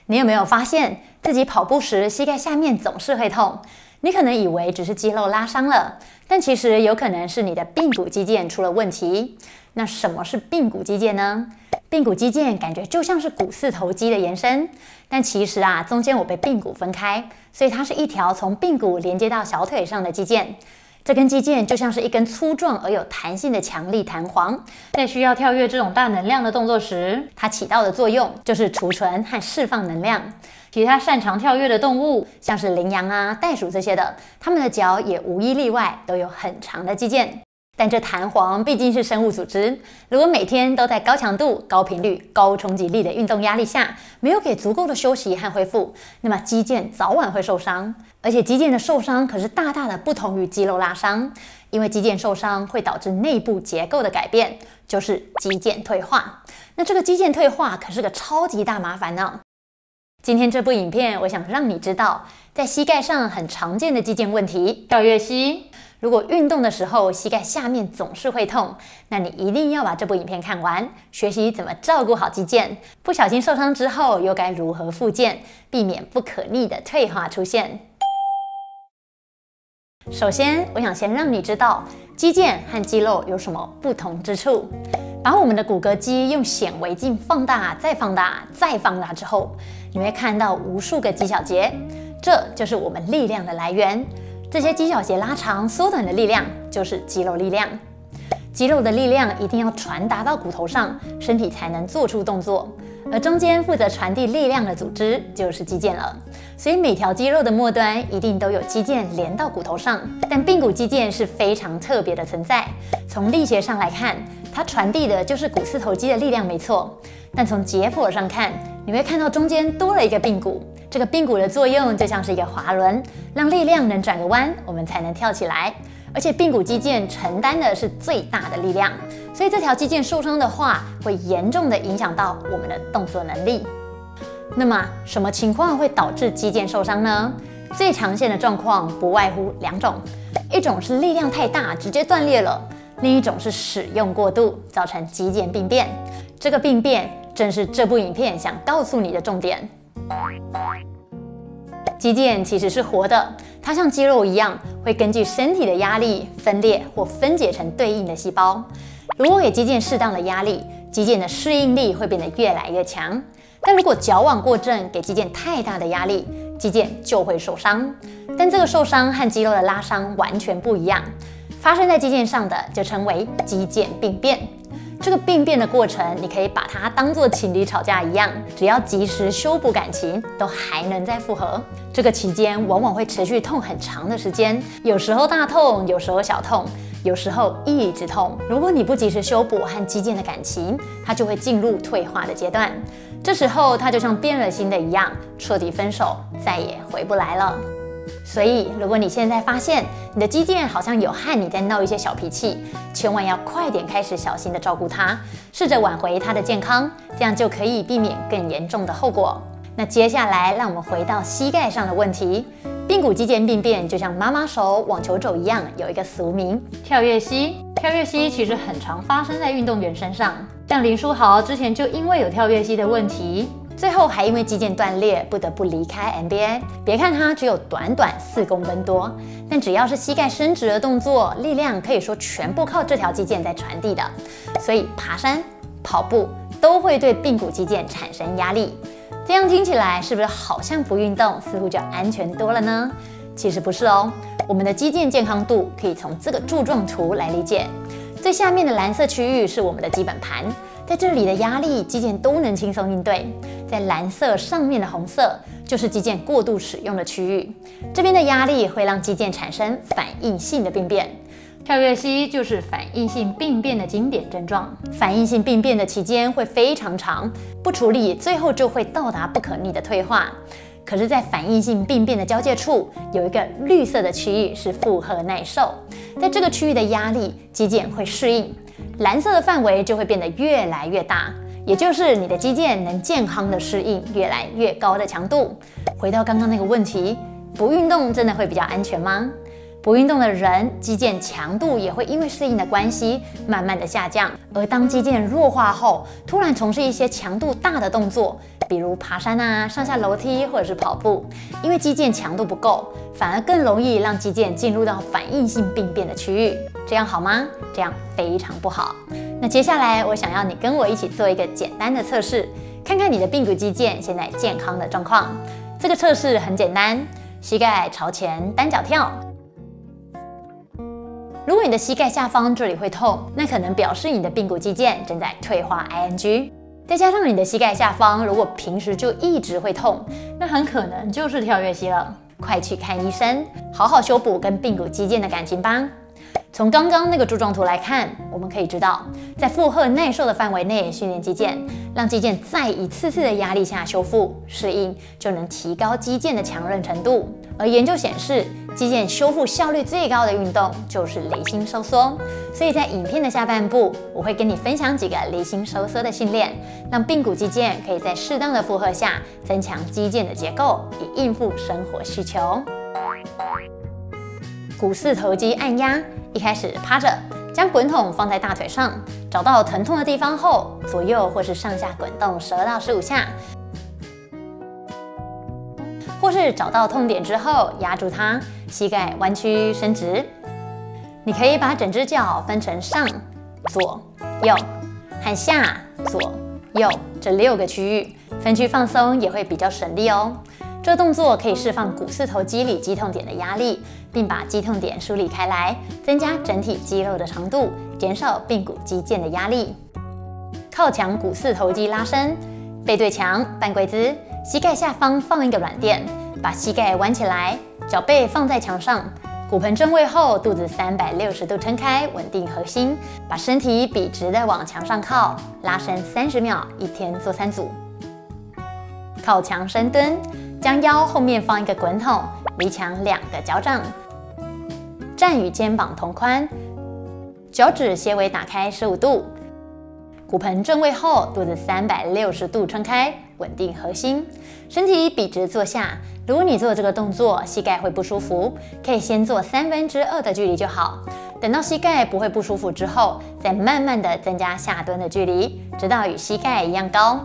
你有没有发现自己跑步时膝盖下面总是会痛？你可能以为只是肌肉拉伤了，但其实有可能是你的髌骨肌腱出了问题。那什么是髌骨肌腱呢？髌骨肌腱感觉就像是股四头肌的延伸，但其实中间有被髌骨分开，所以它是一条从髌骨连接到小腿上的肌腱。这根肌腱就像是一根粗壮而有弹性的强力弹簧，在需要跳跃这种大能量的动作时，它起到的作用就是储存和释放能量。其他擅长跳跃的动物，像是羚羊袋鼠这些的，它们的脚也无一例外都有很长的肌腱。但这弹簧毕竟是生物组织，如果每天都在高强度、高频率、高冲击力的运动压力下，没有给足够的休息和恢复，那么肌腱早晚会受伤。而且肌腱的受伤可是大大的不同于肌肉拉伤，因为肌腱受伤会导致内部结构的改变，就是肌腱退化。那这个肌腱退化可是个超级大麻烦呢。今天这部影片，我想让你知道，在膝盖上很常见的肌腱问题——跳跃膝。如果运动的时候膝盖下面总是会痛，那你一定要把这部影片看完，学习怎么照顾好肌腱。不小心受伤之后，又该如何复健，避免不可逆的退化出现。首先，我想先让你知道肌腱和肌肉有什么不同之处。把我们的骨骼肌用显微镜放大、再放大、再放大之后，你会看到无数个肌小节，这就是我们力量的来源。这些肌小节拉长、缩短的力量就是肌肉力量。肌肉的力量一定要传达到骨头上，身体才能做出动作。而中间负责传递力量的组织就是肌腱了。所以每条肌肉的末端一定都有肌腱连到骨头上。但髌骨肌腱是非常特别的存在。从力学上来看，它传递的就是股四头肌的力量没错。但从解剖上看，你会看到中间多了一个髌骨。这个髌骨的作用就像是一个滑轮，让力量能转个弯，我们才能跳起来。而且髌骨肌腱承担的是最大的力量，所以这条肌腱受伤的话，会严重的影响到我们的动作能力。那么什么情况会导致肌腱受伤呢？最常见的状况不外乎两种，一种是力量太大直接断裂了，另一种是使用过度造成肌腱病变。这个病变正是这部影片想告诉你的重点。肌腱其实是活的，它像肌肉一样，会根据身体的压力分裂或分解成对应的细胞。如果给肌腱适当的压力，肌腱的适应力会变得越来越强。但如果矫枉过正，给肌腱太大的压力，肌腱就会受伤。但这个受伤和肌肉的拉伤完全不一样，发生在肌腱上的就称为肌腱病变。这个病变的过程，你可以把它当作情侣吵架一样，只要及时修补感情，都还能再复合。这个期间往往会持续痛很长的时间，有时候大痛，有时候小痛，有时候一直痛。如果你不及时修补和肌腱的感情，它就会进入退化的阶段。这时候它就像变了心的一样，彻底分手，再也回不来了。所以，如果你现在发现你的肌腱好像有和你在闹一些小脾气，千万要快点开始小心的照顾它，试着挽回它的健康，这样就可以避免更严重的后果。那接下来，让我们回到膝盖上的问题。髌骨肌腱病变就像妈妈手、网球肘一样，有一个俗名——跳跃膝。跳跃膝其实很常发生在运动员身上，像林书豪之前就因为有跳跃膝的问题，最后还因为肌腱断裂，不得不离开 NBA。别看他只有短短4公分多，但只要是膝盖伸直的动作，力量可以说全部靠这条肌腱在传递的。所以爬山、跑步都会对髌骨肌腱产生压力。这样听起来是不是好像不运动似乎就安全多了呢？其实不是哦。我们的肌腱健康度可以从这个柱状图来理解。最下面的蓝色区域是我们的基本盘。在这里的压力，肌腱都能轻松应对。在蓝色上面的红色，就是肌腱过度使用的区域。这边的压力会让肌腱产生反应性的病变。跳跃膝就是反应性病变的经典症状。反应性病变的期间会非常长，不处理，最后就会到达不可逆的退化。可是，在反应性病变的交界处，有一个绿色的区域是负荷耐受。在这个区域的压力，肌腱会适应。蓝色的范围就会变得越来越大，也就是你的肌腱能健康的适应越来越高的强度。回到刚刚那个问题，不运动真的会比较安全吗？ 不运动的人，肌腱强度也会因为适应的关系，慢慢的下降。而当肌腱弱化后，突然从事一些强度大的动作，比如爬山啊、上下楼梯或者是跑步，因为肌腱强度不够，反而更容易让肌腱进入到反应性病变的区域。这样好吗？这样非常不好。那接下来我想要你跟我一起做一个简单的测试，看看你的髌骨肌腱现在健康的状况。这个测试很简单，膝盖朝前，单脚跳。如果你的膝盖下方这里会痛，那可能表示你的髌骨肌腱正在退化 ing。再加上你的膝盖下方如果平时就一直会痛，那很可能就是跳跃膝了。快去看医生，好好修补跟髌骨肌腱的感情吧。从刚刚那个柱状图来看，我们可以知道，在负荷耐受的范围内训练肌腱，让肌腱在一次次的压力下修复适应，就能提高肌腱的强韧程度。而研究显示，肌腱修复效率最高的运动就是离心收缩。所以在影片的下半部，我会跟你分享几个离心收缩的训练，让髌骨肌腱可以在适当的负荷下增强肌腱的结构，以应付生活需求。股四头肌按压，一开始趴着，将滚筒放在大腿上，找到疼痛的地方后，左右或是上下滚动10到15下，或是找到痛点之后压住它，膝盖弯曲伸直。你可以把整只脚分成上、左、右和下、左、右这6个区域，分区放松也会比较省力哦。这个动作可以释放股四头肌里肌痛点的压力，并把肌痛点梳理开来，增加整体肌肉的长度，减少髌骨肌腱的压力。靠墙股四头肌拉伸，背对墙，半跪姿，膝盖下方放一个软垫，把膝盖弯起来，脚背放在墙上，骨盆正位后，肚子360度撑开，稳定核心，把身体笔直的往墙上靠，拉伸30秒，一天做3组。靠墙深蹲，将腰后面放一个滚筒，离墙2个脚掌，站与肩膀同宽，脚趾斜微打开15度，骨盆正位后，肚子360度撑开，稳定核心，身体笔直坐下。如果你做这个动作膝盖会不舒服，可以先做2/3的距离就好，等到膝盖不会不舒服之后，再慢慢的增加下蹲的距离，直到与膝盖一样高。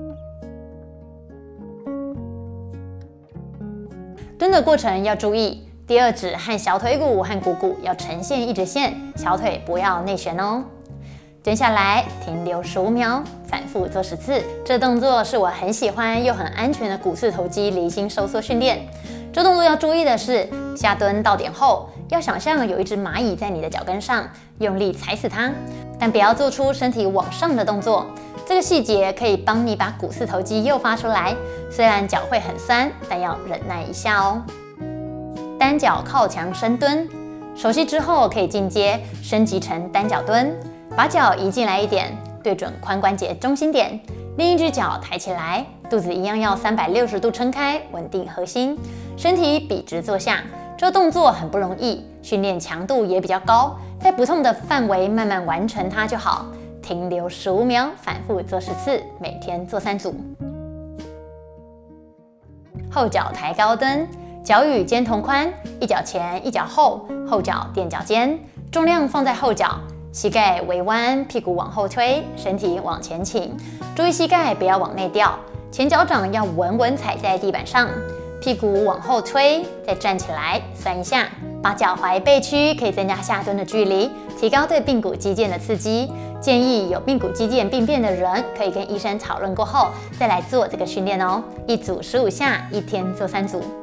蹲的过程要注意，第二指和小腿骨和股骨要呈现一直线，小腿不要内旋哦。蹲下来，停留15秒，反复做10次。这动作是我很喜欢又很安全的股四头肌离心收缩训练。这动作要注意的是，下蹲到点后，要想象有一只蚂蚁在你的脚跟上，用力踩死它，但不要做出身体往上的动作。这个细节可以帮你把股四头肌诱发出来，虽然脚会很酸，但要忍耐一下哦。单脚靠墙深蹲，熟悉之后可以进阶升级成单脚蹲，把脚移进来一点，对准髋关节中心点，另一只脚抬起来，肚子一样要360度撑开，稳定核心，身体笔直坐下。这个动作很不容易，训练强度也比较高，在不痛的范围慢慢完成它就好。停留15秒，反复做10次，每天做3组。后脚抬高蹲，脚与肩同宽，一脚前一脚后，后脚垫脚尖，重量放在后脚，膝盖微弯，屁股往后推，身体往前倾，注意膝盖不要往内掉，前脚掌要稳稳踩在地板上，屁股往后推，再站起来，算一下，把脚踝背屈，可以增加下蹲的距离，提高对髌骨肌腱的刺激。建议有髌骨肌腱病变的人，可以跟医生讨论过后再来做这个训练哦。一组15下，一天做3组。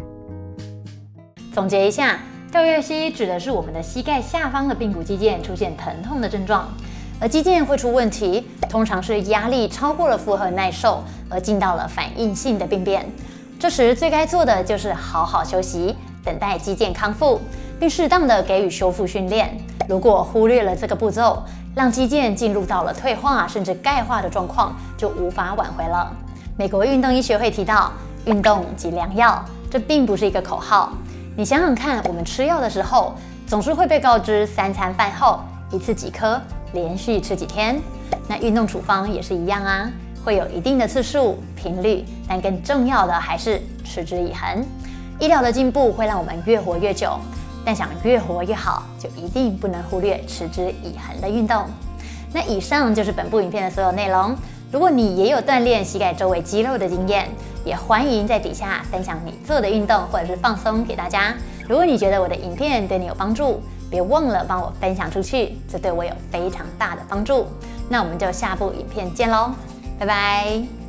总结一下，跳跃膝指的是我们的膝盖下方的髌骨肌腱出现疼痛的症状，而肌腱会出问题，通常是压力超过了负荷耐受，而进到了反应性的病变。这时最该做的就是好好休息，等待肌腱康复，并适当的给予修复训练。如果忽略了这个步骤，让肌腱进入到了退化甚至钙化的状况，就无法挽回了。美国运动医学会提到，运动即良药，这并不是一个口号。你想想看，我们吃药的时候，总是会被告知3餐饭后1次几颗，连续吃几天。那运动处方也是一样啊，会有一定的次数、频率，但更重要的还是持之以恒。医疗的进步会让我们越活越久， 但想越活越好，就一定不能忽略持之以恒的运动。那以上就是本部影片的所有内容。如果你也有锻炼膝盖周围肌肉的经验，也欢迎在底下分享你做的运动或者是放松给大家。如果你觉得我的影片对你有帮助，别忘了帮我分享出去，这对我有非常大的帮助。那我们就下部影片见喽，拜拜。